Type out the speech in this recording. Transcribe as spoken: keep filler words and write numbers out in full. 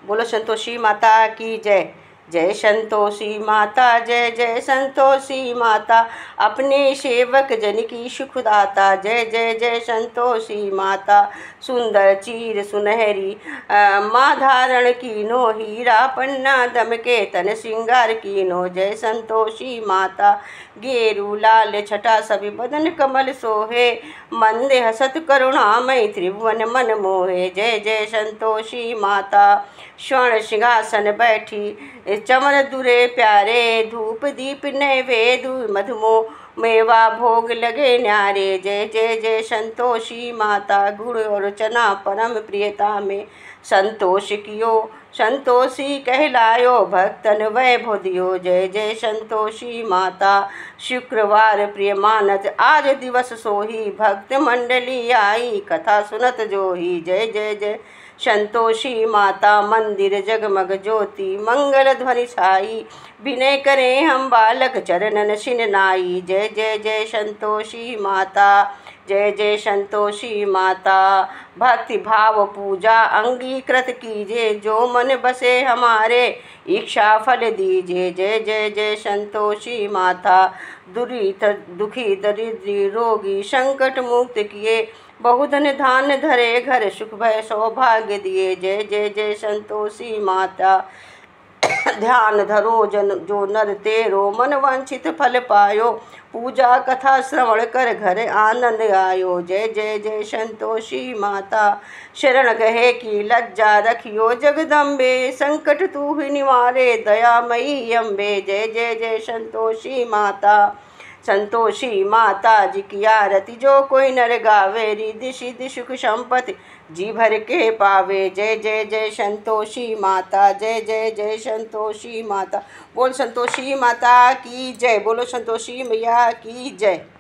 बोलो संतोषी माता की जय। जय संतोषी माता, जय जय संतोषी माता, अपने सेवक जन की सुखदाता। जय जय जय संतोषी माता, सुंदर चीर सुनहरी माँ धारण कीनो, हीरा पन्ना दमके तन श्रृंगार कीनो। जय संतोषी माता, गेरू लाल छटा सभी बदन कमल सोहे, मंदे हसत करुणामय त्रिभुवन मन मोहे। जय जय संतोषी माता, स्वर्ण सिंहासन बैठी चमन दुरे प्यारे, धूप दीप नैवेद्य मधुमो मेवा भोग लगे न्यारे। जय जय जय संतोषी माता, गुड़ और चना परम प्रियता में संतोष कियो, संतोषी कहलायो भक्तन वैभव दियो। जय जय संतोषी माता, शुक्रवार प्रिय मानत आज दिवस सोही, भक्त मंडली आई कथा सुनत जोही। जय जय जय संतोषी माता, मंदिर जगमग ज्योति मंगल ध्वनि छाई, विनय करें हम बालक चरणन सिन नाई। जय जय जय संतोषी माता, जय जय संतोषी माता, भक्ति भाव पूजा अंगीकृत कीजिए, जो मन बसे हमारे इच्छा फल दीजिए। जय जय जय संतोषी माता, दुरित दुखी दरिद्री रोगी संकट मुक्त किए, बहुधन धान धरे घर सुख भय सौभाग्य दिए। जय जय जय संतोषी माता, ध्यान धरो जन जो नर तेरो, मन वांछित फल पायो, पूजा कथा श्रवण कर घर आनंद आयो। जय जय जय संतोषी माता, शरण गहे की लज्जा रखियो जगदम्बे, संकट तू ही निवारे दयामयी अम्बे। जय जय जय संतोषी माता, संतोषी माता जी की आरती जो कोई नर गावे, रिद्धि सिद्धि सुख संपत्ति जी भर के पावे। जय जय जय संतोषी माता, जय जय जय संतोषी माता। बोल संतोषी माता की जय, बोलो संतोषी मैया की जय।